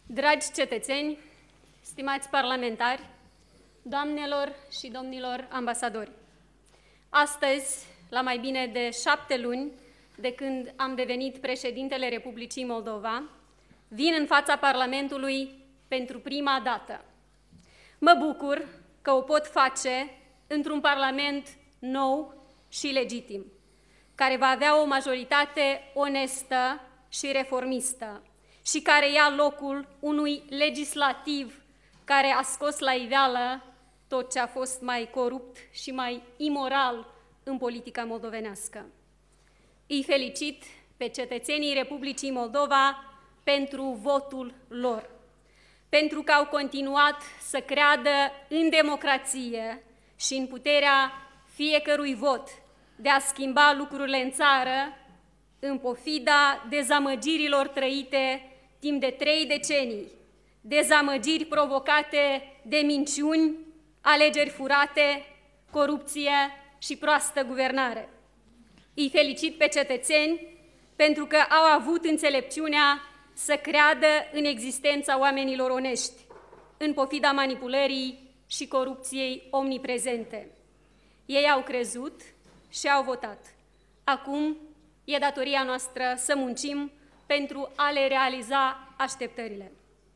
Dragi cetățeni, stimați parlamentari, doamnelor și domnilor ambasadori, astăzi, la mai bine de 7 luni de când am devenit președintele Republicii Moldova, vin în fața Parlamentului pentru prima dată. Mă bucur că o pot face într-un Parlament nou și legitim, care va avea o majoritate onestă și reformistă și care ia locul unui legislativ care a scos la iveală tot ce a fost mai corupt și mai imoral în politica moldovenească. Îi felicit pe cetățenii Republicii Moldova pentru votul lor, pentru că au continuat să creadă în democrație și în puterea fiecărui vot de a schimba lucrurile în țară, în pofida dezamăgirilor trăite timp de 3 decenii, dezamăgiri provocate de minciuni, alegeri furate, corupție și proastă guvernare. Îi felicit pe cetățeni pentru că au avut înțelepciunea să creadă în existența oamenilor onești, în pofida manipulării și corupției omniprezente. Ei au crezut și au votat. Acum e datoria noastră să muncim pentru a le realiza așteptările.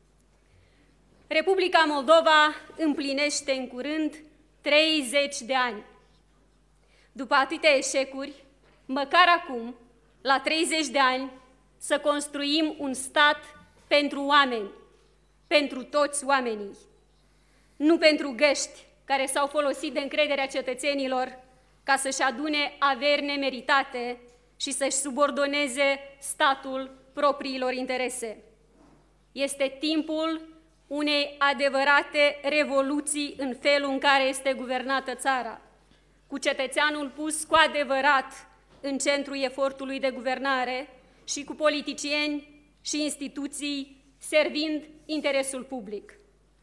Republica Moldova împlinește în curând 30 de ani. După atâtea eșecuri, măcar acum, la 30 de ani, să construim un stat pentru oameni, pentru toți oamenii, nu pentru găști care s-au folosit de încrederea cetățenilor ca să-și adune averi nemeritate și să-și subordoneze statul propriilor interese. Este timpul unei adevărate revoluții în felul în care este guvernată țara, cu cetățeanul pus cu adevărat în centrul efortului de guvernare și cu politicieni și instituții servind interesul public.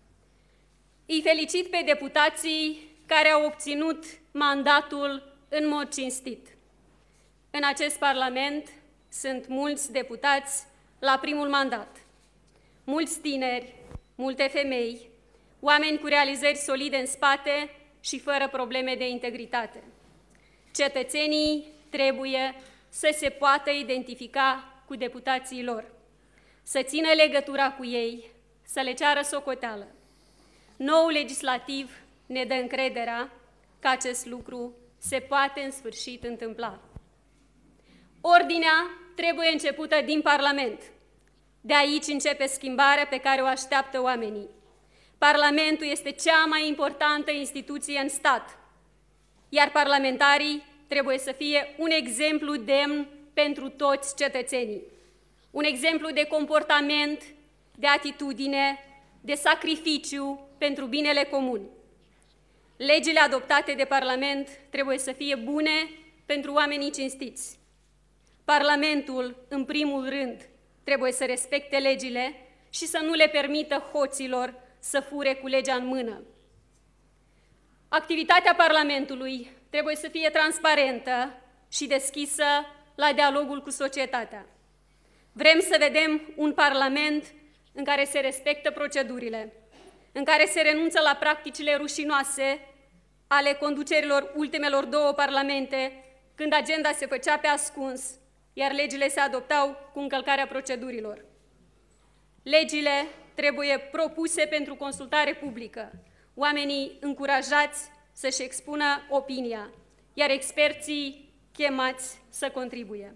Îi felicit pe deputații care au obținut mandatul în mod cinstit. În acest Parlament sunt mulți deputați la primul mandat, mulți tineri, multe femei, oameni cu realizări solide în spate și fără probleme de integritate. Cetățenii trebuie să se poată identifica cu deputații lor, să țină legătura cu ei, să le ceară socoteală. Noul legislativ ne dă încrederea că acest lucru se poate în sfârșit întâmpla. Ordinea trebuie începută din Parlament. De aici începe schimbarea pe care o așteaptă oamenii. Parlamentul este cea mai importantă instituție în stat, iar parlamentarii trebuie să fie un exemplu demn pentru toți cetățenii. Un exemplu de comportament, de atitudine, de sacrificiu pentru binele comun. Legile adoptate de Parlament trebuie să fie bune pentru oamenii cinstiți. Parlamentul, în primul rând, trebuie să respecte legile și să nu le permită hoților să fure cu legea în mână. Activitatea Parlamentului trebuie să fie transparentă și deschisă la dialogul cu societatea. Vrem să vedem un Parlament în care se respectă procedurile, în care se renunță la practicile rușinoase ale conducerilor ultimelor 2 parlamente, când agenda se făcea pe ascuns, iar legile se adoptau cu încălcarea procedurilor. Legile trebuie propuse pentru consultare publică, oamenii încurajați să-și expună opinia, iar experții chemați să contribuie.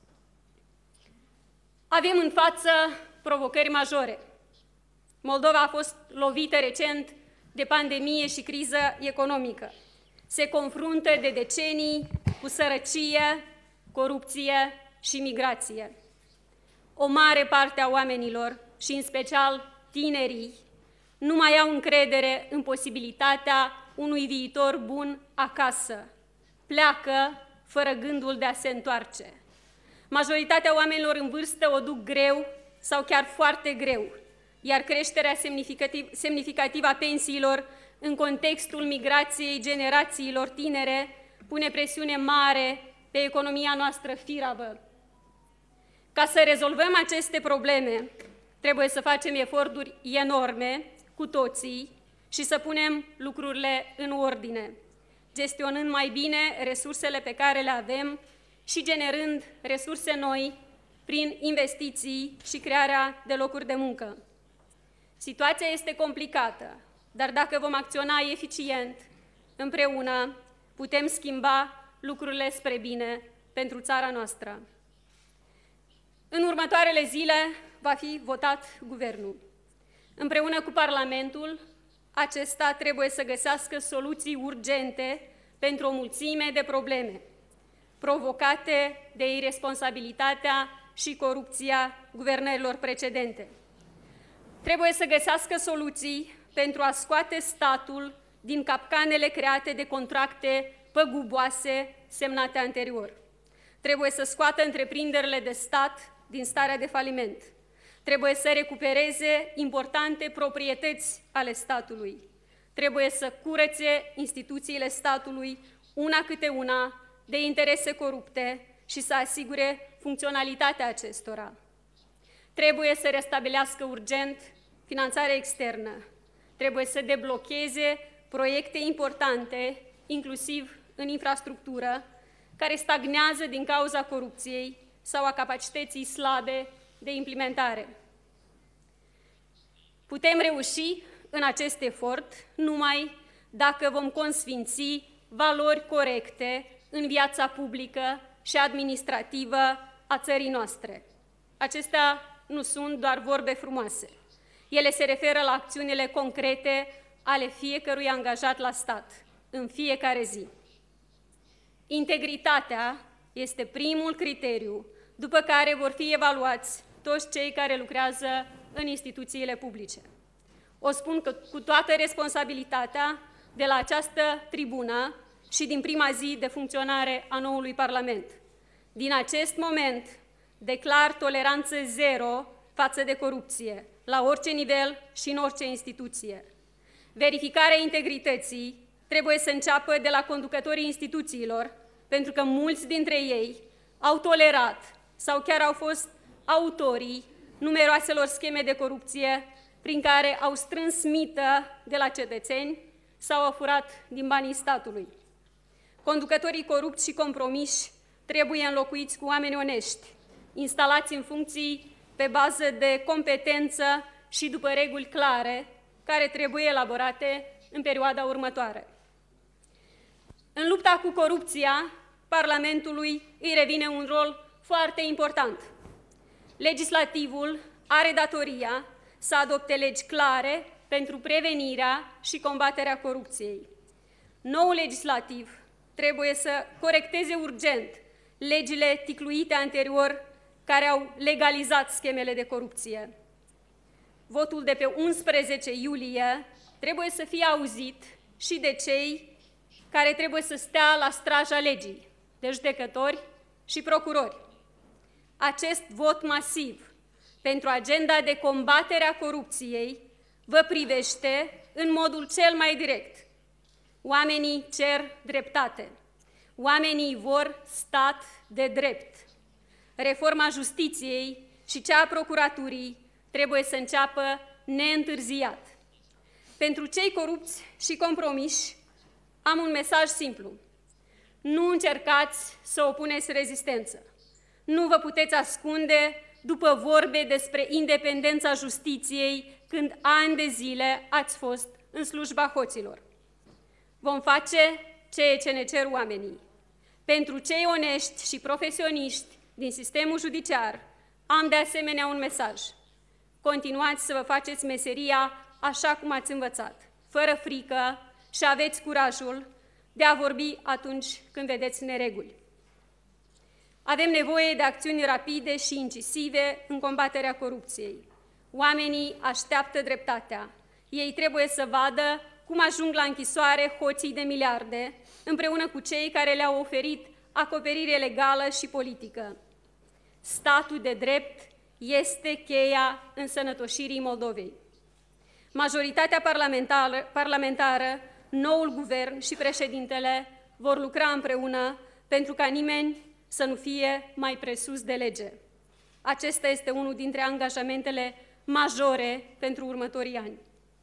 Avem în față provocări majore. Moldova a fost lovită recent de pandemie și criză economică. Se confruntă de decenii cu sărăcie, corupție și migrație. O mare parte a oamenilor, și în special tinerii, nu mai au încredere în posibilitatea unui viitor bun acasă. Pleacă fără gândul de a se întoarce. Majoritatea oamenilor în vârstă o duc greu sau chiar foarte greu, iar creșterea semnificativă a pensiilor în contextul migrației generațiilor tinere pune presiune mare pe economia noastră firavă. Ca să rezolvăm aceste probleme, Trebuie să facem eforturi enorme cu toții și să punem lucrurile în ordine, gestionând mai bine resursele pe care le avem și generând resurse noi prin investiții și crearea de locuri de muncă. Situația este complicată, dar dacă vom acționa eficient, împreună putem schimba lucrurile spre bine pentru țara noastră. În următoarele zile va fi votat guvernul. Împreună cu Parlamentul, acesta trebuie să găsească soluții urgente pentru o mulțime de probleme provocate de irresponsabilitatea și corupția guvernărilor precedente. Trebuie să găsească soluții pentru a scoate statul din capcanele create de contracte păguboase semnate anterior. Trebuie să scoată întreprinderile de stat din starea de faliment. Trebuie să recupereze importante proprietăți ale statului. Trebuie să curețe instituțiile statului, una câte una, de interese corupte și să asigure funcționalitatea acestora. Trebuie să restabilească urgent finanțarea externă. Trebuie să deblocheze proiecte importante, inclusiv în infrastructură, care stagnează din cauza corupției sau a capacității slabe de implementare. Putem reuși în acest efort numai dacă vom consfinți valori corecte în viața publică și administrativă a țării noastre. Acestea nu sunt doar vorbe frumoase. Ele se referă la acțiunile concrete ale fiecărui angajat la stat, în fiecare zi. Integritatea este primul criteriu, după care vor fi evaluați toți cei care lucrează în instituțiile publice. O spun cu toată responsabilitatea de la această tribună și din prima zi de funcționare a noului Parlament. Din acest moment declar toleranță zero față de corupție, la orice nivel și în orice instituție. Verificarea integrității trebuie să înceapă de la conducătorii instituțiilor, pentru că mulți dintre ei au tolerat sau chiar au fost autorii numeroaselor scheme de corupție prin care au strâns mită de la cetățeni sau au furat din banii statului. Conducătorii corupți și compromiși trebuie înlocuiți cu oameni onești, instalați în funcții pe bază de competență și după reguli clare, care trebuie elaborate în perioada următoare. În lupta cu corupția, Parlamentului îi revine un rol foarte important. Legislativul are datoria să adopte legi clare pentru prevenirea și combaterea corupției. Noul legislativ trebuie să corecteze urgent legile ticluite anterior care au legalizat schemele de corupție. Votul de pe 11 iulie trebuie să fie auzit și de cei care trebuie să stea la straja legii, de judecători și procurori. Acest vot masiv pentru agenda de combatere a corupției vă privește în modul cel mai direct. Oamenii cer dreptate. Oamenii vor stat de drept. Reforma justiției și cea a procuraturii trebuie să înceapă neîntârziat. Pentru cei corupți și compromiși am un mesaj simplu. Nu încercați să opuneți rezistență. Nu vă puteți ascunde după vorbe despre independența justiției când ani de zile ați fost în slujba hoților. Vom face ceea ce ne cer oamenii. Pentru cei onești și profesioniști din sistemul judiciar, am de asemenea un mesaj. Continuați să vă faceți meseria așa cum ați învățat, fără frică, și aveți curajul de a vorbi atunci când vedeți nereguli. Avem nevoie de acțiuni rapide și incisive în combaterea corupției. Oamenii așteaptă dreptatea. Ei trebuie să vadă cum ajung la închisoare hoții de miliarde, împreună cu cei care le-au oferit acoperire legală și politică. Statul de drept este cheia însănătoșirii Moldovei. Majoritatea parlamentară, noul guvern și președintele vor lucra împreună pentru ca nimeni să nu fie mai presus de lege. Acesta este unul dintre angajamentele majore pentru următorii ani.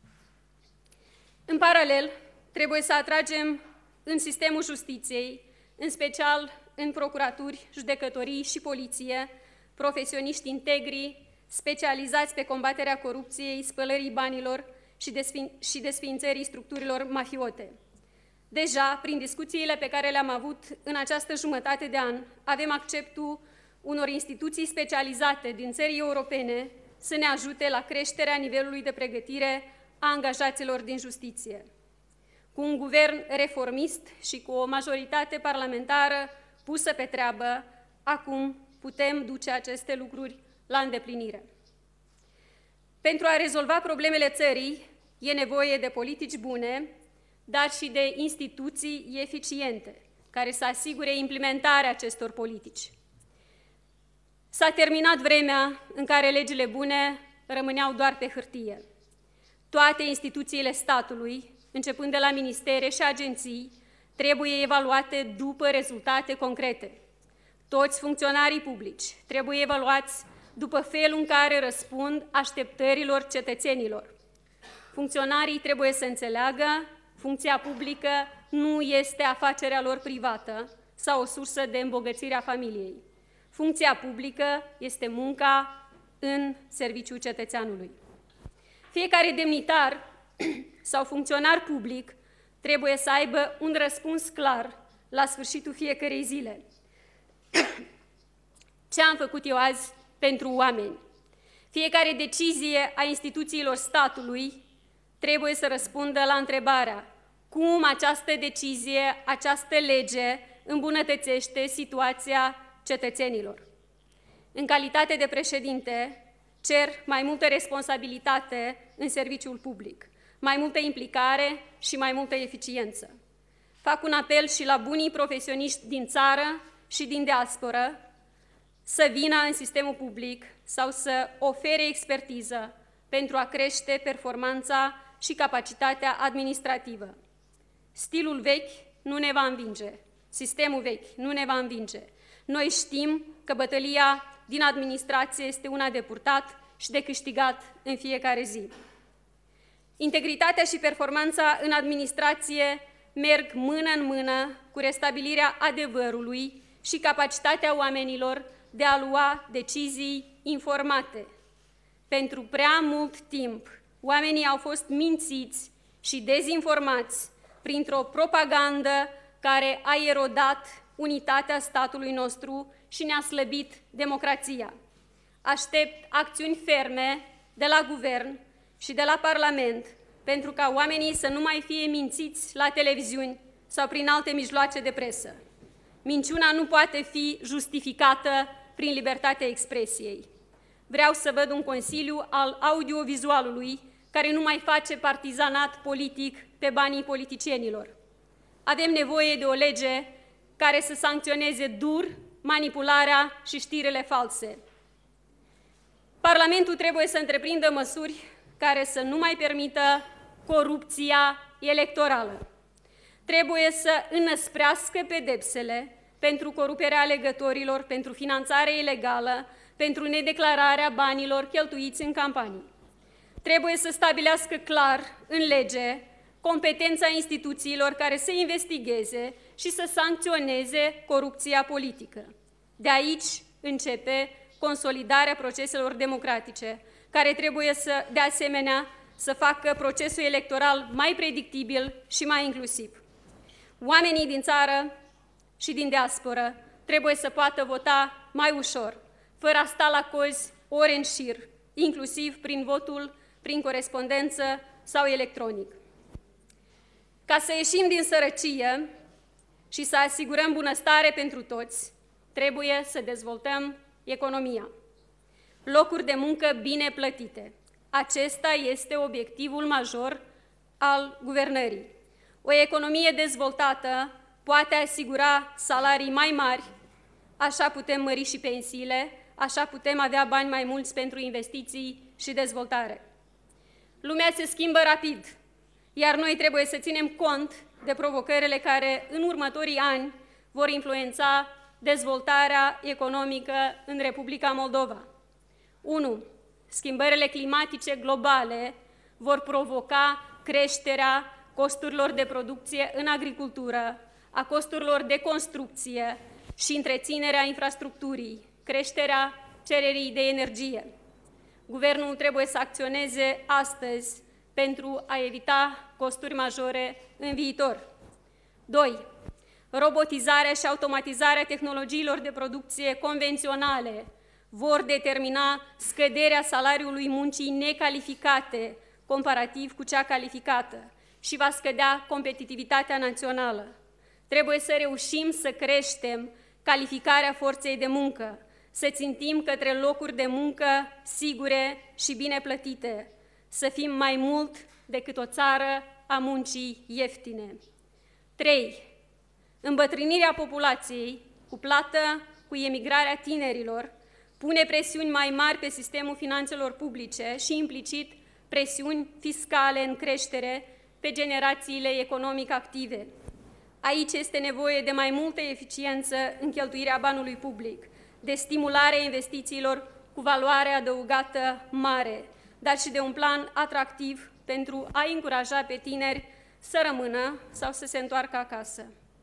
În paralel, trebuie să atragem în sistemul justiției, în special în procuraturi, judecătorii și poliție, profesioniști integri, specializați pe combaterea corupției, spălării banilor și desființării structurilor mafiote. Deja, prin discuțiile pe care le-am avut în această jumătate de an, avem acceptul unor instituții specializate din țări europene să ne ajute la creșterea nivelului de pregătire a angajaților din justiție. Cu un guvern reformist și cu o majoritate parlamentară pusă pe treabă, acum putem duce aceste lucruri la îndeplinire. Pentru a rezolva problemele țării, e nevoie de politici bune, dar și de instituții eficiente, care să asigure implementarea acestor politici. S-a terminat vremea în care legile bune rămâneau doar pe hârtie. Toate instituțiile statului, începând de la ministere și agenții, trebuie evaluate după rezultate concrete. Toți funcționarii publici trebuie evaluați după felul în care răspund așteptărilor cetățenilor. Funcționarii trebuie să înțeleagă, funcția publică nu este afacerea lor privată sau o sursă de îmbogățire a familiei. Funcția publică este munca în serviciul cetățeanului. Fiecare demnitar sau funcționar public trebuie să aibă un răspuns clar la sfârșitul fiecărei zile. Ce am făcut eu azi pentru oameni? Fiecare decizie a instituțiilor statului trebuie să răspundă la întrebarea: cum această decizie, această lege îmbunătățește situația cetățenilor? În calitate de președinte, cer mai multă responsabilitate în serviciul public, mai multă implicare și mai multă eficiență. Fac un apel și la bunii profesioniști din țară și din diasporă să vină în sistemul public sau să ofere expertiză pentru a crește performanța și capacitatea administrativă. Stilul vechi nu ne va învinge, sistemul vechi nu ne va învinge. Noi știm că bătălia din administrație este una de purtat și de câștigat în fiecare zi. Integritatea și performanța în administrație merg mână în mână cu restabilirea adevărului și capacitatea oamenilor de a lua decizii informate. Pentru prea mult timp, oamenii au fost mințiți și dezinformați printr-o propagandă care a erodat unitatea statului nostru și ne-a slăbit democrația. Aștept acțiuni ferme de la guvern și de la Parlament pentru ca oamenii să nu mai fie mințiți la televiziuni sau prin alte mijloace de presă. Minciuna nu poate fi justificată prin libertatea expresiei. Vreau să văd un Consiliu al audiovizualului care nu mai face partizanat politic pe banii politicienilor. Avem nevoie de o lege care să sancționeze dur manipularea și știrile false. Parlamentul trebuie să întreprindă măsuri care să nu mai permită corupția electorală. Trebuie să înăsprească pedepsele pentru coruperea alegătorilor, pentru finanțarea ilegală, pentru nedeclararea banilor cheltuiți în campanii. Trebuie să stabilească clar în lege competența instituțiilor care să investigheze și să sancționeze corupția politică. De aici începe consolidarea proceselor democratice, care trebuie de asemenea să facă procesul electoral mai predictibil și mai inclusiv. Oamenii din țară și din diasporă trebuie să poată vota mai ușor, fără a sta la cozi ore în șir, inclusiv prin votul prin corespondență sau electronic. Ca să ieșim din sărăcie și să asigurăm bunăstare pentru toți, trebuie să dezvoltăm economia. Locuri de muncă bine plătite. Acesta este obiectivul major al guvernării. O economie dezvoltată poate asigura salarii mai mari, așa putem mări și pensiile, așa putem avea bani mai mulți pentru investiții și dezvoltare. Lumea se schimbă rapid, iar noi trebuie să ținem cont de provocările care în următorii ani vor influența dezvoltarea economică în Republica Moldova. 1. schimbările climatice globale vor provoca creșterea costurilor de producție în agricultură, a costurilor de construcție și întreținerea infrastructurii, creșterea cererii de energie. Guvernul trebuie să acționeze astăzi pentru a evita costuri majore în viitor. 2. Robotizarea și automatizarea tehnologiilor de producție convenționale vor determina scăderea salariului muncii necalificate comparativ cu cea calificată și va scădea competitivitatea națională. Trebuie să reușim să creștem calificarea forței de muncă, să țintim către locuri de muncă sigure și bine plătite, să fim mai mult decât o țară a muncii ieftine. 3. Îmbătrânirea populației, cuplată cu emigrarea tinerilor, pune presiuni mai mari pe sistemul finanțelor publice și, implicit, presiuni fiscale în creștere pe generațiile economic active. Aici este nevoie de mai multă eficiență în cheltuirea banului public, de stimularea investițiilor cu valoare adăugată mare, dar și de un plan atractiv pentru a încuraja pe tineri să rămână sau să se întoarcă acasă.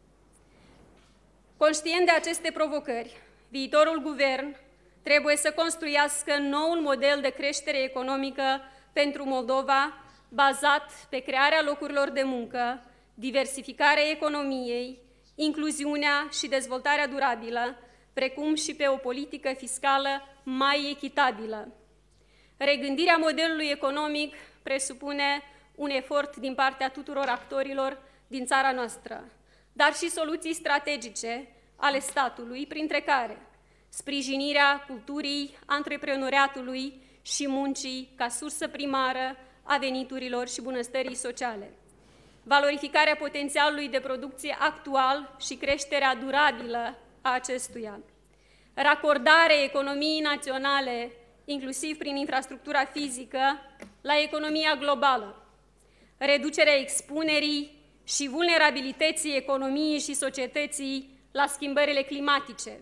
Conștient de aceste provocări, viitorul guvern trebuie să construiască noul model de creștere economică pentru Moldova, bazat pe crearea locurilor de muncă, diversificarea economiei, incluziunea și dezvoltarea durabilă, precum și pe o politică fiscală mai echitabilă. Regândirea modelului economic presupune un efort din partea tuturor actorilor din țara noastră, dar și soluții strategice ale statului, printre care sprijinirea culturii antreprenoriatului și muncii ca sursă primară a veniturilor și bunăstării sociale, valorificarea potențialului de producție actual și creșterea durabilă a acestuia, racordarea economiei naționale, inclusiv prin infrastructura fizică, la economia globală, reducerea expunerii și vulnerabilității economiei și societății la schimbările climatice,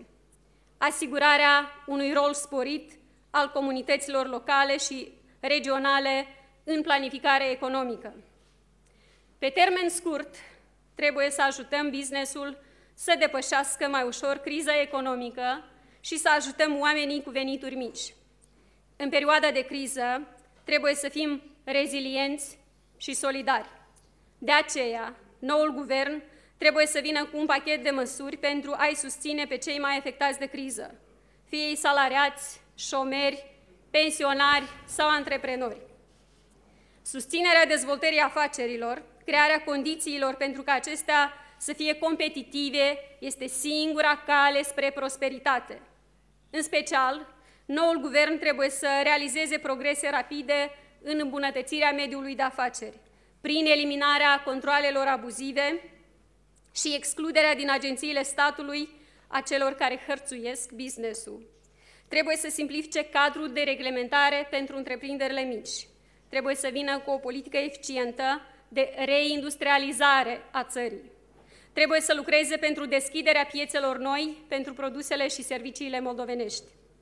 asigurarea unui rol sporit al comunităților locale și regionale în planificarea economică. Pe termen scurt, trebuie să ajutăm business-ul să depășească mai ușor criza economică și să ajutăm oamenii cu venituri mici. În perioada de criză, trebuie să fim rezilienți și solidari. De aceea, noul guvern trebuie să vină cu un pachet de măsuri pentru a-i susține pe cei mai afectați de criză, fie ei salariați, șomeri, pensionari sau antreprenori. Susținerea dezvoltării afacerilor, crearea condițiilor pentru ca acestea să fie competitive, este singura cale spre prosperitate. În special, noul guvern trebuie să realizeze progrese rapide în îmbunătățirea mediului de afaceri, prin eliminarea controalelor abuzive și excluderea din agențiile statului a celor care hărțuiesc business-ul. Trebuie să simplifice cadrul de reglementare pentru întreprinderile mici. Trebuie să vină cu o politică eficientă de reindustrializare a țării. Trebuie să lucreze pentru deschiderea piețelor noi pentru produsele și serviciile moldovenești.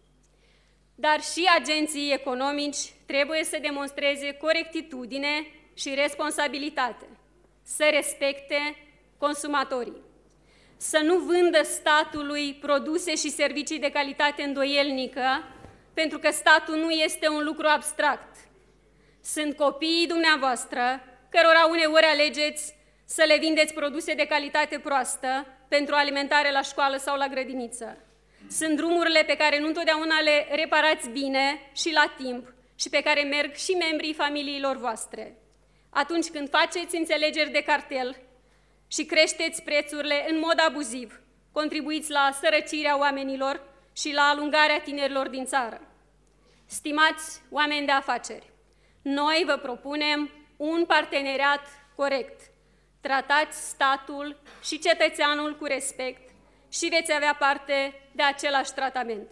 Dar și agenții economici trebuie să demonstreze corectitudine și responsabilitate, să respecte consumatorii, să nu vândă statului produse și servicii de calitate îndoielnică, pentru că statul nu este un lucru abstract. Sunt copiii dumneavoastră, cărora uneori alegeți să le vindeți produse de calitate proastă pentru alimentare la școală sau la grădiniță. Sunt drumurile pe care nu întotdeauna le reparați bine și la timp și pe care merg și membrii familiilor voastre. Atunci când faceți înțelegeri de cartel și creșteți prețurile în mod abuziv, contribuiți la sărăcirea oamenilor și la alungarea tinerilor din țară. Stimați oameni de afaceri, noi vă propunem un parteneriat corect. Tratați statul și cetățeanul cu respect și veți avea parte de același tratament.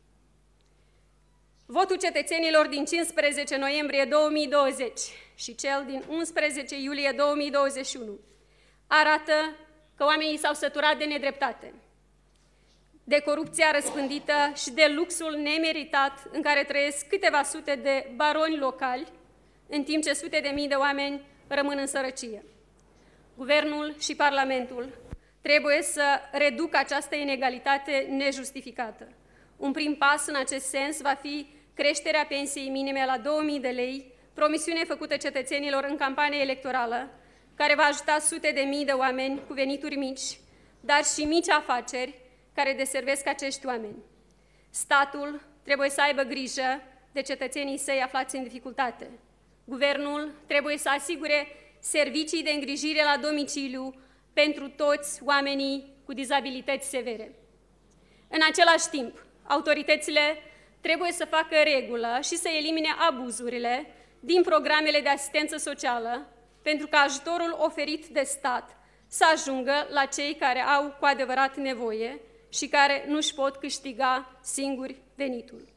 Votul cetățenilor din 15 noiembrie 2020 și cel din 11 iulie 2021 arată că oamenii s-au săturat de nedreptate. de corupția răspândită și de luxul nemeritat în care trăiesc câteva sute de baroni locali, în timp ce sute de mii de oameni rămân în sărăcie. Guvernul și Parlamentul trebuie să reducă această inegalitate nejustificată. Un prim pas în acest sens va fi creșterea pensiei minime la 2000 de lei, promisiune făcută cetățenilor în campanie electorală, care va ajuta sute de mii de oameni cu venituri mici, dar și mici afaceri care deservesc acești oameni. Statul trebuie să aibă grijă de cetățenii săi aflați în dificultate. Guvernul trebuie să asigure servicii de îngrijire la domiciliu pentru toți oamenii cu dizabilități severe. În același timp, autoritățile trebuie să facă regulă și să elimine abuzurile din programele de asistență socială, pentru ca ajutorul oferit de stat să ajungă la cei care au cu adevărat nevoie și care nu își pot câștiga singuri venitul.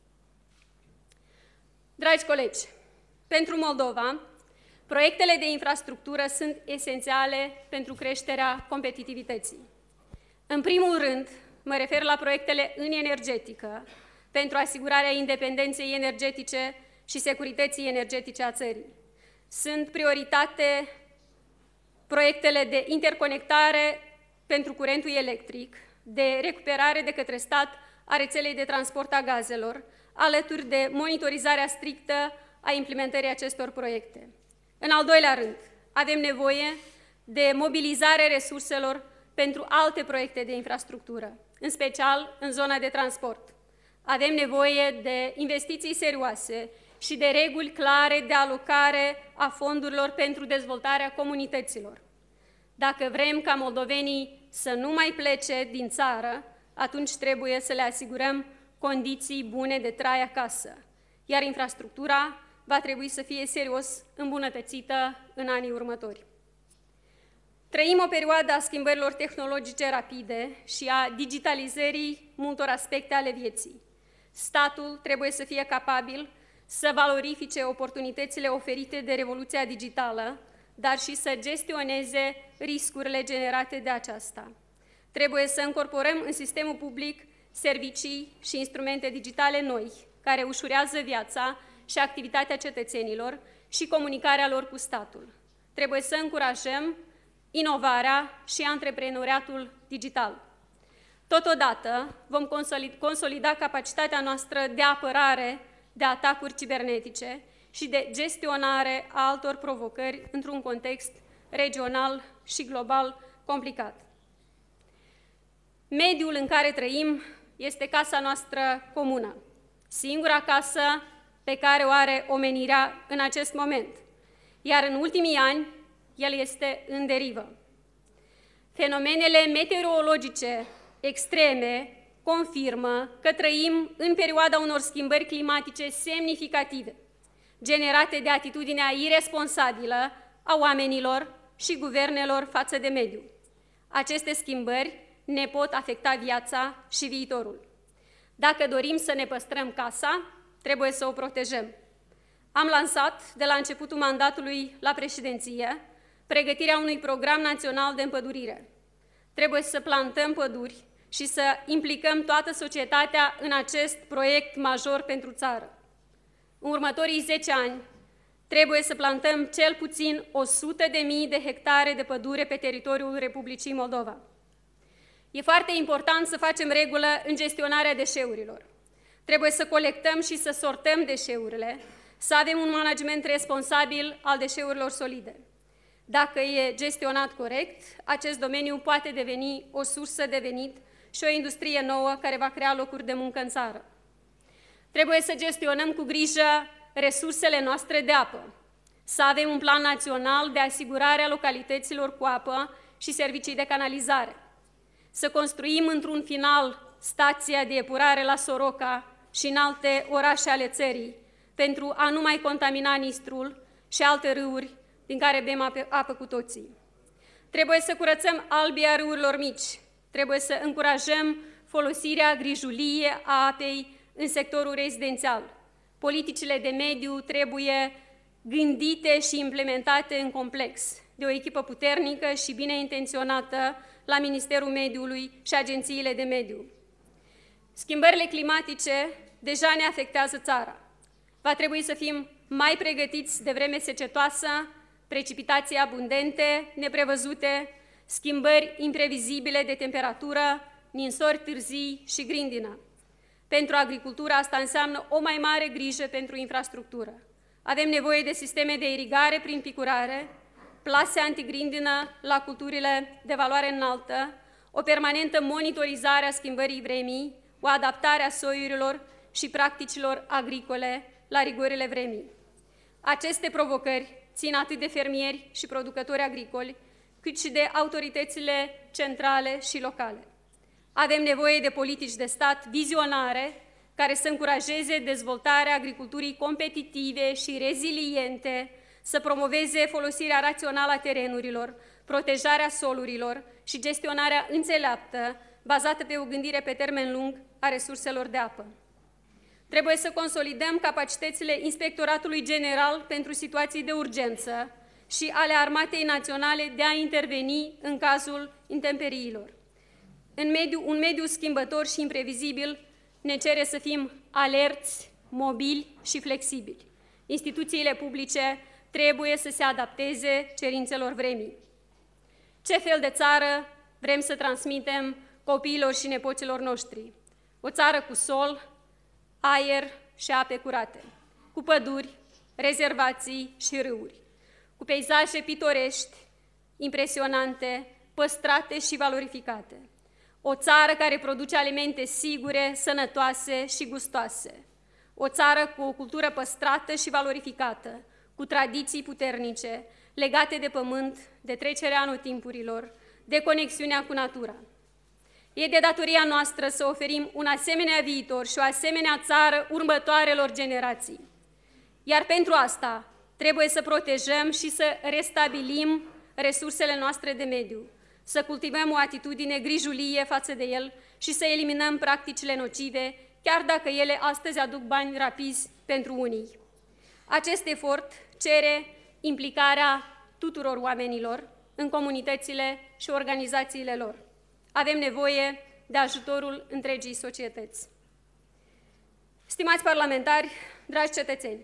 Dragi colegi, pentru Moldova, proiectele de infrastructură sunt esențiale pentru creșterea competitivității. În primul rând, mă refer la proiectele în energetică, pentru asigurarea independenței energetice și securității energetice a țării. Sunt prioritate proiectele de interconectare pentru curentul electric, de recuperare de către stat a rețelei de transport a gazelor, alături de monitorizarea strictă a implementării acestor proiecte. În al doilea rând, avem nevoie de mobilizarea resurselor pentru alte proiecte de infrastructură, în special în zona de transport. Avem nevoie de investiții serioase și de reguli clare de alocare a fondurilor pentru dezvoltarea comunităților. Dacă vrem ca moldovenii să nu mai plece din țară, atunci trebuie să le asigurăm condiții bune de trai acasă, iar infrastructura va trebui să fie serios îmbunătățită în anii următori. Trăim o perioadă a schimbărilor tehnologice rapide și a digitalizării multor aspecte ale vieții. Statul trebuie să fie capabil să valorifice oportunitățile oferite de revoluția digitală, dar și să gestioneze riscurile generate de aceasta. Trebuie să încorporăm în sistemul public servicii și instrumente digitale noi, care ușurează viața și activitatea cetățenilor și comunicarea lor cu statul. Trebuie să încurajăm inovarea și antreprenoriatul digital. Totodată, vom consolida capacitatea noastră de apărare de atacuri cibernetice și de gestionare a altor provocări într-un context regional și global complicat. Mediul în care trăim este casa noastră comună, singura casă pe care o are omenirea în acest moment, iar în ultimii ani el este în derivă. Fenomenele meteorologice extreme confirmă că trăim în perioada unor schimbări climatice semnificative, generate de atitudinea iresponsabilă a oamenilor și guvernelor față de mediu. Aceste schimbări ne pot afecta viața și viitorul. Dacă dorim să ne păstrăm casa, trebuie să o protejăm. Am lansat, de la începutul mandatului la președinție, pregătirea unui program național de împădurire. Trebuie să plantăm păduri și să implicăm toată societatea în acest proiect major pentru țară. În următorii 10 ani, trebuie să plantăm cel puțin 100.000 de hectare de pădure pe teritoriul Republicii Moldova. E foarte important să facem regulă în gestionarea deșeurilor. Trebuie să colectăm și să sortăm deșeurile, să avem un management responsabil al deșeurilor solide. Dacă e gestionat corect, acest domeniu poate deveni o sursă de venit și o industrie nouă care va crea locuri de muncă în țară. Trebuie să gestionăm cu grijă resursele noastre de apă, să avem un plan național de asigurare a localităților cu apă și servicii de canalizare, să construim într-un final stația de epurare la Soroca și în alte orașe ale țării, pentru a nu mai contamina Nistrul și alte râuri din care bem apă cu toții. Trebuie să curățăm albia râurilor mici, trebuie să încurajăm folosirea grijulie a apei în sectorul rezidențial. Politicile de mediu trebuie gândite și implementate în complex, de o echipă puternică și bine intenționată la Ministerul Mediului și agențiile de mediu. Schimbările climatice deja ne afectează țara. Va trebui să fim mai pregătiți de vreme secetoasă, precipitații abundente, neprevăzute, schimbări imprevizibile de temperatură, ninsori târzii și grindină. Pentru agricultură asta înseamnă o mai mare grijă pentru infrastructură. Avem nevoie de sisteme de irigare prin picurare, plase antigrindină la culturile de valoare înaltă, o permanentă monitorizare a schimbării vremii, o adaptare a soiurilor și practicilor agricole la rigorile vremii. Aceste provocări țin atât de fermieri și producători agricoli, cât și de autoritățile centrale și locale. Avem nevoie de politici de stat vizionare care să încurajeze dezvoltarea agriculturii competitive și reziliente, să promoveze folosirea rațională a terenurilor, protejarea solurilor și gestionarea înțeleaptă, bazată pe o gândire pe termen lung a resurselor de apă. Trebuie să consolidăm capacitățile Inspectoratului General pentru situații de urgență și ale Armatei Naționale de a interveni în cazul intemperiilor. Un mediu schimbător și imprevizibil ne cere să fim alerți, mobili și flexibili. Instituțiile publice trebuie să se adapteze cerințelor vremii. Ce fel de țară vrem să transmitem copiilor și nepoților noștri? O țară cu sol, aer și ape curate, cu păduri, rezervații și râuri, cu peisaje pitorești, impresionante, păstrate și valorificate. O țară care produce alimente sigure, sănătoase și gustoase. O țară cu o cultură păstrată și valorificată, cu tradiții puternice, legate de pământ, de trecerea anotimpurilor, de conexiunea cu natura. E de datoria noastră să oferim un asemenea viitor și o asemenea țară următoarelor generații. Iar pentru asta trebuie să protejăm și să restabilim resursele noastre de mediu, să cultivăm o atitudine grijulie față de el și să eliminăm practicile nocive, chiar dacă ele astăzi aduc bani rapizi pentru unii. Acest efort cere implicarea tuturor oamenilor în comunitățile și organizațiile lor. Avem nevoie de ajutorul întregii societăți. Stimați parlamentari, dragi cetățeni,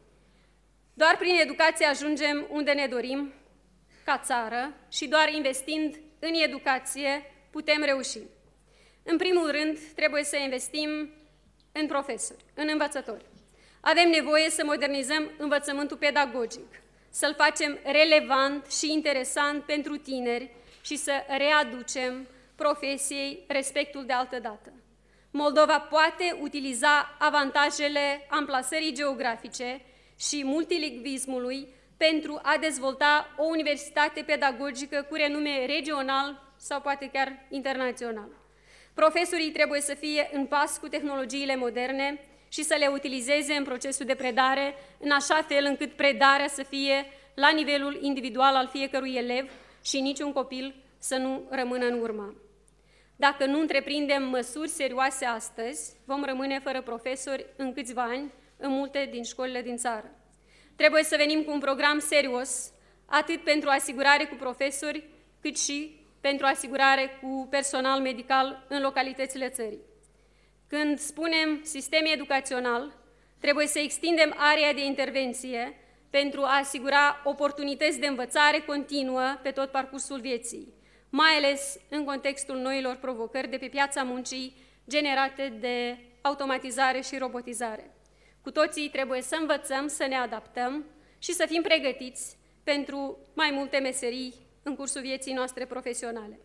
doar prin educație ajungem unde ne dorim ca țară și doar investind în educație putem reuși. În primul rând, trebuie să investim în profesori, în învățători. Avem nevoie să modernizăm învățământul pedagogic, să-l facem relevant și interesant pentru tineri și să readucem profesiei respectul de altădată. Moldova poate utiliza avantajele amplasării geografice și multilingvismului pentru a dezvolta o universitate pedagogică cu renume regional sau poate chiar internațional. Profesorii trebuie să fie în pas cu tehnologiile moderne și să le utilizeze în procesul de predare, în așa fel încât predarea să fie la nivelul individual al fiecărui elev și niciun copil să nu rămână în urmă. Dacă nu întreprindem măsuri serioase astăzi, vom rămâne fără profesori în câțiva ani în multe din școlile din țară. Trebuie să venim cu un program serios, atât pentru asigurare cu profesori, cât și pentru asigurare cu personal medical în localitățile țării. Când spunem sistem educațional, trebuie să extindem area de intervenție pentru a asigura oportunități de învățare continuă pe tot parcursul vieții, mai ales în contextul noilor provocări de pe piața muncii generate de automatizare și robotizare. Cu toții trebuie să învățăm, să ne adaptăm și să fim pregătiți pentru mai multe meserii în cursul vieții noastre profesionale.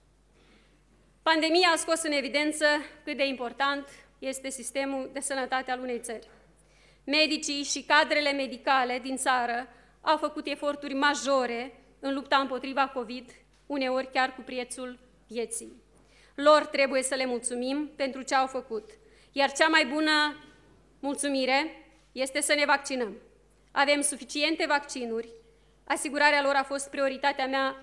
Pandemia a scos în evidență cât de important este sistemul de sănătate al unei țări. Medicii și cadrele medicale din țară au făcut eforturi majore în lupta împotriva COVID, uneori chiar cu prețul vieții. Lor trebuie să le mulțumim pentru ce au făcut, iar cea mai bună mulțumire este să ne vaccinăm. Avem suficiente vaccinuri, asigurarea lor a fost prioritatea mea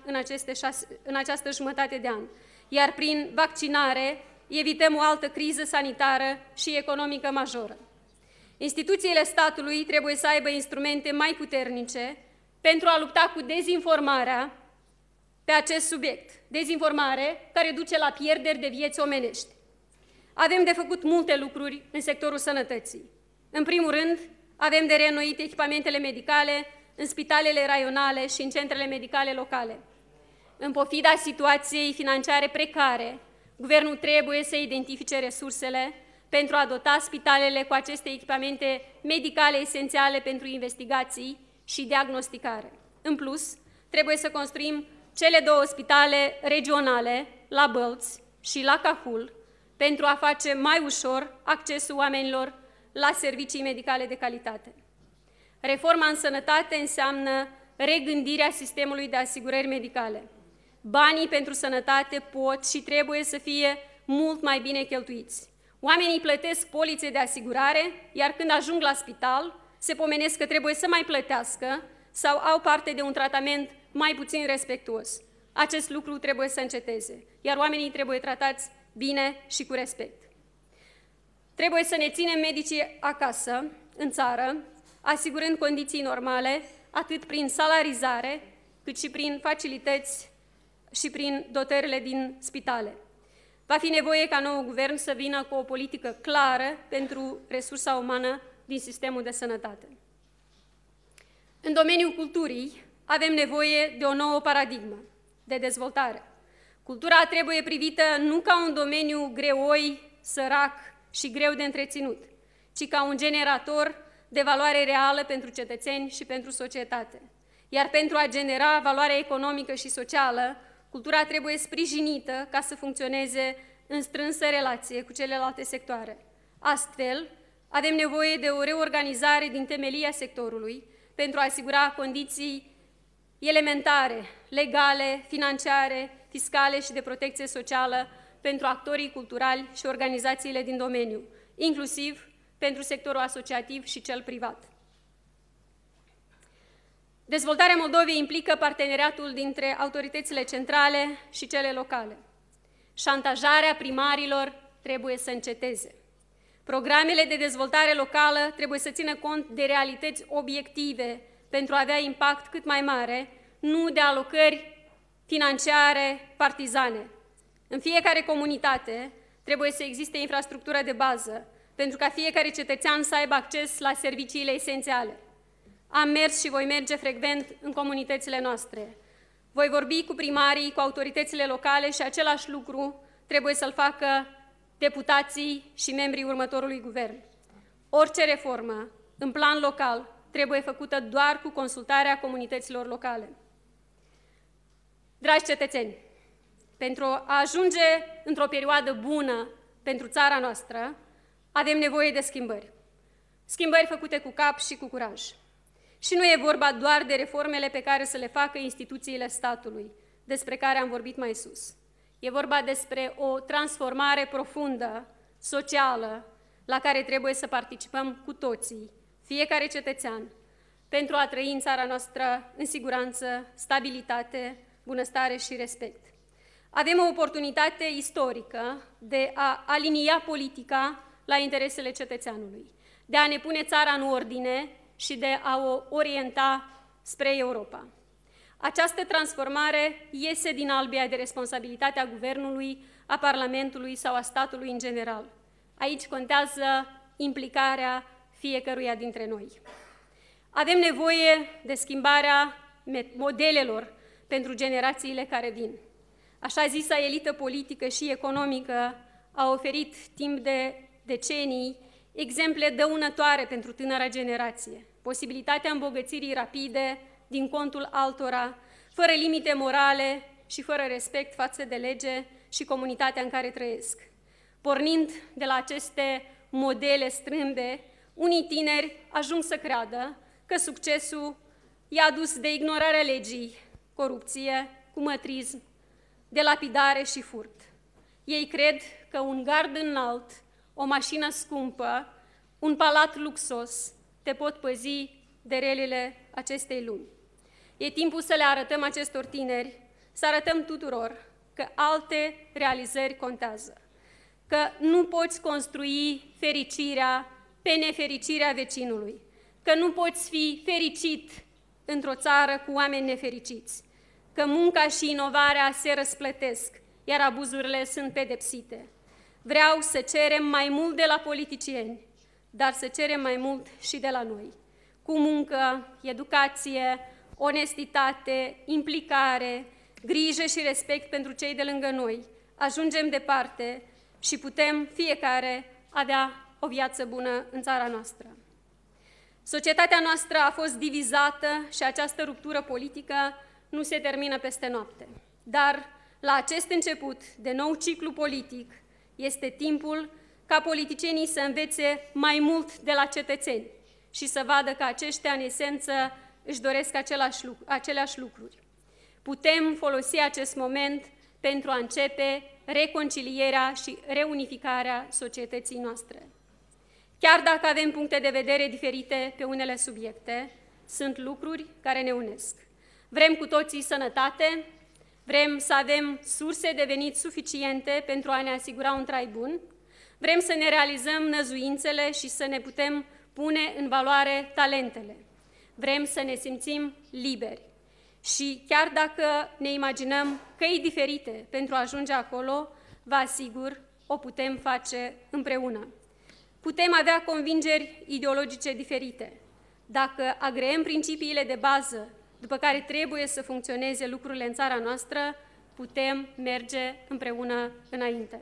în această jumătate de an, iar prin vaccinare evităm o altă criză sanitară și economică majoră. Instituțiile statului trebuie să aibă instrumente mai puternice pentru a lupta cu dezinformarea pe acest subiect, dezinformare care duce la pierderi de vieți omenești. Avem de făcut multe lucruri în sectorul sănătății. În primul rând, avem de reînnoit echipamentele medicale în spitalele raionale și în centrele medicale locale. În pofida situației financiare precare, Guvernul trebuie să identifice resursele pentru a dota spitalele cu aceste echipamente medicale esențiale pentru investigații și diagnosticare. În plus, trebuie să construim cele 2 spitale regionale, la Bălți și la Cahul, pentru a face mai ușor accesul oamenilor la servicii medicale de calitate. Reforma în sănătate înseamnă regândirea sistemului de asigurări medicale. Banii pentru sănătate pot și trebuie să fie mult mai bine cheltuiți. Oamenii plătesc polițe de asigurare, iar când ajung la spital, se pomenesc că trebuie să mai plătească sau au parte de un tratament mai puțin respectuos. Acest lucru trebuie să înceteze, iar oamenii trebuie tratați bine și cu respect. Trebuie să ne ținem medicii acasă, în țară, asigurând condiții normale, atât prin salarizare, cât și prin facilități și prin dotările din spitale. Va fi nevoie ca noul guvern să vină cu o politică clară pentru resursa umană din sistemul de sănătate. În domeniul culturii avem nevoie de o nouă paradigmă de dezvoltare. Cultura trebuie privită nu ca un domeniu greoi, sărac și greu de întreținut, ci ca un generator de valoare reală pentru cetățeni și pentru societate. Iar pentru a genera valoare economică și socială, cultura trebuie sprijinită ca să funcționeze în strânsă relație cu celelalte sectoare. Astfel, avem nevoie de o reorganizare din temelia sectorului pentru a asigura condiții elementare, legale, financiare, fiscale și de protecție socială pentru actorii culturali și organizațiile din domeniu, inclusiv pentru sectorul asociativ și cel privat. Dezvoltarea Moldovei implică parteneriatul dintre autoritățile centrale și cele locale. Șantajarea primarilor trebuie să înceteze. Programele de dezvoltare locală trebuie să țină cont de realități obiective pentru a avea impact cât mai mare, nu de alocări financiare partizane. În fiecare comunitate trebuie să existe infrastructură de bază, pentru ca fiecare cetățean să aibă acces la serviciile esențiale. Am mers și voi merge frecvent în comunitățile noastre. Voi vorbi cu primarii, cu autoritățile locale și același lucru trebuie să-l facă deputații și membrii următorului guvern. Orice reformă, în plan local, trebuie făcută doar cu consultarea comunităților locale. Dragi cetățeni, pentru a ajunge într-o perioadă bună pentru țara noastră, avem nevoie de schimbări. Schimbări făcute cu cap și cu curaj. Și nu e vorba doar de reformele pe care să le facă instituțiile statului, despre care am vorbit mai sus. E vorba despre o transformare profundă, socială, la care trebuie să participăm cu toții, fiecare cetățean, pentru a trăi în țara noastră în siguranță, stabilitate, bunăstare și respect. Avem o oportunitate istorică de a alinia politica la interesele cetățeanului, de a ne pune țara în ordine și de a o orienta spre Europa. Această transformare iese din albia de responsabilitate a Guvernului, a Parlamentului sau a statului în general. Aici contează implicarea fiecăruia dintre noi. Avem nevoie de schimbarea modelelor pentru generațiile care vin. Așa zisa elită politică și economică a oferit timp de decenii exemple dăunătoare pentru tânăra generație, posibilitatea îmbogățirii rapide din contul altora, fără limite morale și fără respect față de lege și comunitatea în care trăiesc. Pornind de la aceste modele strâmbe, unii tineri ajung să creadă că succesul e adus de ignorarea legii, corupție, cumătrism, de lapidare și furt. Ei cred că un gard înalt, o mașină scumpă, un palat luxos te pot păzi de relele acestei lumi. E timpul să le arătăm acestor tineri, să arătăm tuturor că alte realizări contează, că nu poți construi fericirea pe nefericirea vecinului, că nu poți fi fericit într-o țară cu oameni nefericiți, că munca și inovarea se răsplătesc, iar abuzurile sunt pedepsite. Vreau să cerem mai mult de la politicieni, dar să cerem mai mult și de la noi. Cu muncă, educație, onestitate, implicare, grijă și respect pentru cei de lângă noi, ajungem departe și putem fiecare avea o viață bună în țara noastră. Societatea noastră a fost divizată și această ruptură politică nu se termină peste noapte. Dar la acest început de nou ciclu politic este timpul ca politicienii să învețe mai mult de la cetățeni și să vadă că aceștia, în esență, își doresc aceleași lucruri. Putem folosi acest moment pentru a începe reconcilierea și reunificarea societății noastre. Chiar dacă avem puncte de vedere diferite pe unele subiecte, sunt lucruri care ne unesc. Vrem cu toții sănătate, vrem să avem surse de venit suficiente pentru a ne asigura un trai bun, vrem să ne realizăm năzuințele și să ne putem pune în valoare talentele. Vrem să ne simțim liberi. Și chiar dacă ne imaginăm căi diferite pentru a ajunge acolo, vă asigur, o putem face împreună. Putem avea convingeri ideologice diferite. Dacă agreem principiile de bază după care trebuie să funcționeze lucrurile în țara noastră, putem merge împreună înainte.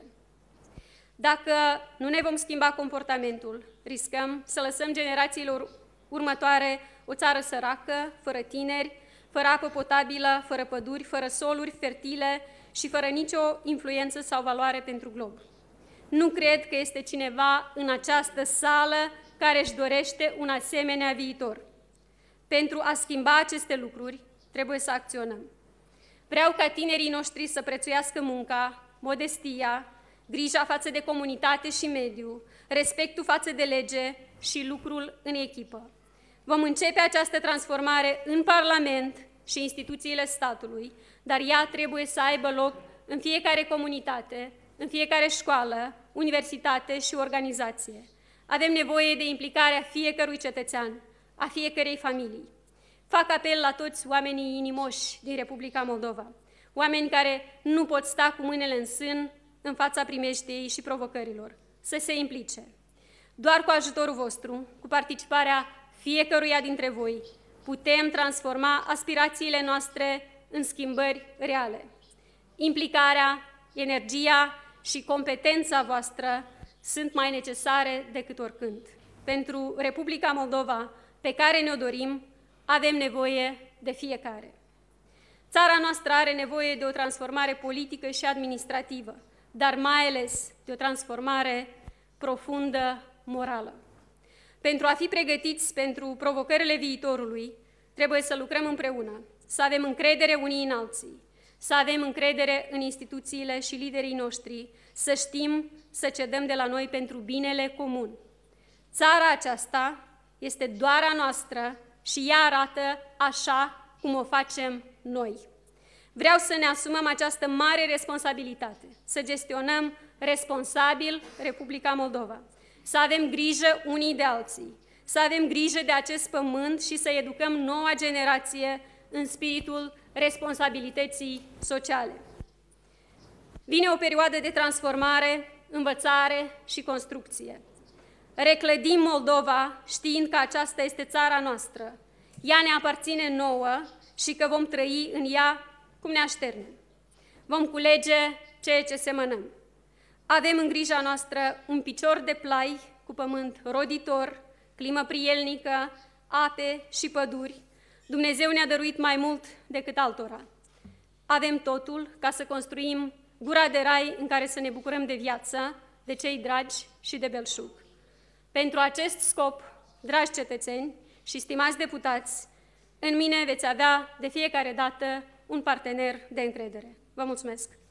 Dacă nu ne vom schimba comportamentul, riscăm să lăsăm generațiilor următoare o țară săracă, fără tineri, fără apă potabilă, fără păduri, fără soluri fertile și fără nicio influență sau valoare pentru glob. Nu cred că este cineva în această sală care își dorește un asemenea viitor. Pentru a schimba aceste lucruri, trebuie să acționăm. Vreau ca tinerii noștri să prețuiască munca, modestia, grija față de comunitate și mediu, respectul față de lege și lucrul în echipă. Vom începe această transformare în Parlament și instituțiile statului, dar ea trebuie să aibă loc în fiecare comunitate, în fiecare școală, universitate și organizație. Avem nevoie de implicarea fiecărui cetățean, a fiecărei familii. Fac apel la toți oamenii inimoși din Republica Moldova, oameni care nu pot sta cu mâinile în sân în fața primejdiei și provocărilor, să se implice. Doar cu ajutorul vostru, cu participarea fiecăruia dintre voi, putem transforma aspirațiile noastre în schimbări reale. Implicarea, energia și competența voastră sunt mai necesare decât oricând. Pentru Republica Moldova, pe care ne-o dorim, avem nevoie de fiecare. Țara noastră are nevoie de o transformare politică și administrativă, dar mai ales de o transformare profundă morală. Pentru a fi pregătiți pentru provocările viitorului, trebuie să lucrăm împreună, să avem încredere unii în alții, să avem încredere în instituțiile și liderii noștri, să știm să cedăm de la noi pentru binele comun. Țara aceasta este doar a noastră și ea arată așa cum o facem noi. Vreau să ne asumăm această mare responsabilitate, să gestionăm responsabil Republica Moldova, să avem grijă unii de alții, să avem grijă de acest pământ și să educăm noua generație în spiritul responsabilității sociale. Vine o perioadă de transformare, învățare și construcție. Reclădim Moldova știind că aceasta este țara noastră. Ea ne aparține nouă și că vom trăi în ea cum ne așternem. Vom culege ceea ce semănăm. Avem în grija noastră un picior de plai cu pământ roditor, climă prielnică, ape și păduri. Dumnezeu ne-a dăruit mai mult decât altora. Avem totul ca să construim gura de rai în care să ne bucurăm de viață, de cei dragi și de belșug. Pentru acest scop, dragi cetățeni și stimați deputați, în mine veți avea de fiecare dată un partener de încredere. Vă mulțumesc!